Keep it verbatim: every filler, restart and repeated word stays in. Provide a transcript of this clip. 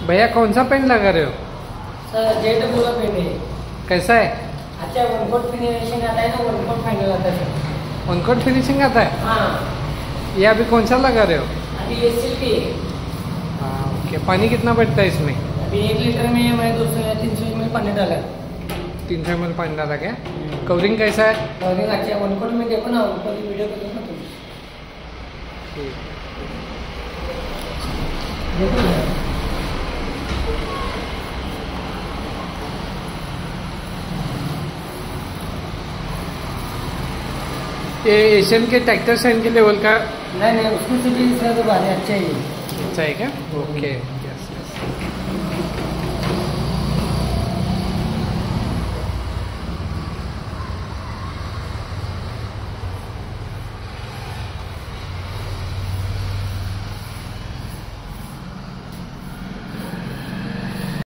भैया कौन सा पेन लगा रहे हो? सर जेट पूरा पेन है। कैसा है? अच्छा वन कोट फिनिशिंग आता है ना, वन कोट फाइनल आता है सर। वन कोट फिनिशिंग आता है? हाँ। ये अभी कौन सा लगा रहे हो? अभी ये सिल्की है। हाँ ओके। पानी कितना पड़ता है इसमें? अभी एक लीटर में मैं दो सौ या तीन सौ एम एल पानी डाला। तीन सौ एम एल पानी डाला क्या? कवरिंग कैसा है? कवरिंग अच्छा वन कोट में देखो ना, ऊपर की वीडियो देखो ना तुम। देखो ना। ये एशियन के ट्रैक्टर सैन के लेवल का? नहीं नहीं उसमें से भी सर अच्छा ही है। अच्छा है क्या? ओके।